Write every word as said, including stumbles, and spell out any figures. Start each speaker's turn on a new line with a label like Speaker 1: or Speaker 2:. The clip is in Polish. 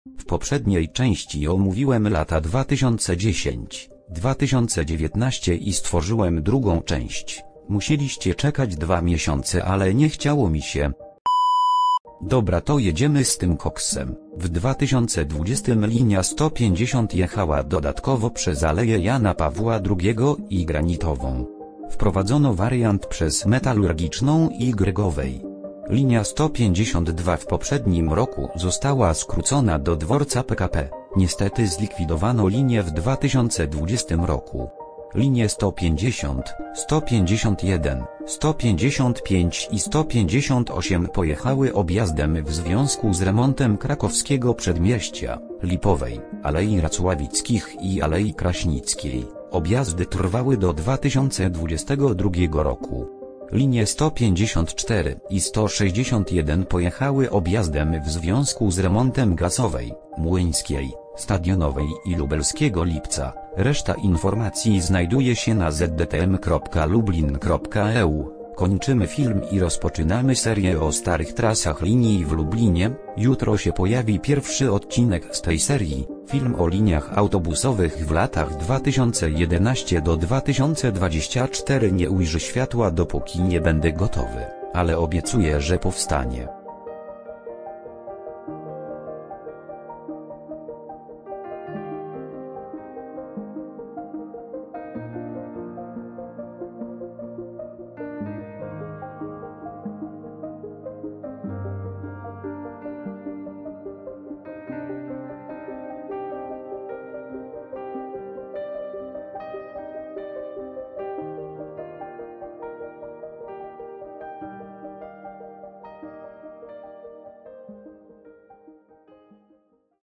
Speaker 1: W poprzedniej części omówiłem lata dwa tysiące dziesiąty do dwa tysiące dziewiętnastego i stworzyłem drugą część. Musieliście czekać dwa miesiące, ale nie chciało mi się. Dobra, to jedziemy z tym koksem. W dwa tysiące dwudziestym linia sto pięćdziesiąt jechała dodatkowo przez Aleję Jana Pawła drugiego i Granitową. Wprowadzono wariant przez Metalurgiczną i Gregowej. Linia sto pięćdziesiąt dwa w poprzednim roku została skrócona do dworca P K P. Niestety zlikwidowano linię w dwa tysiące dwudziestym roku. Linie sto pięćdziesiąt, sto pięćdziesiąt jeden, sto pięćdziesiąt pięć i sto pięćdziesiąt osiem pojechały objazdem w związku z remontem krakowskiego przedmieścia, Lipowej, Alei Racławickich i Alei Kraśnickiej. Objazdy trwały do dwa tysiące dwudziestego drugiego roku. Linie sto pięćdziesiąt cztery i sto sześćdziesiąt jeden pojechały objazdem w związku z remontem Gazowej, Młyńskiej, Stadionowej i Lubelskiego Lipca. Reszta informacji znajduje się na z d t m kropka lublin kropka e u. Kończymy film i rozpoczynamy serię o starych trasach linii w Lublinie. Jutro się pojawi pierwszy odcinek z tej serii, film o liniach autobusowych w latach dwa tysiące jedenastego do dwa tysiące dwudziestego czwartego nie ujrzy światła, dopóki nie będę gotowy, ale obiecuję, że powstanie.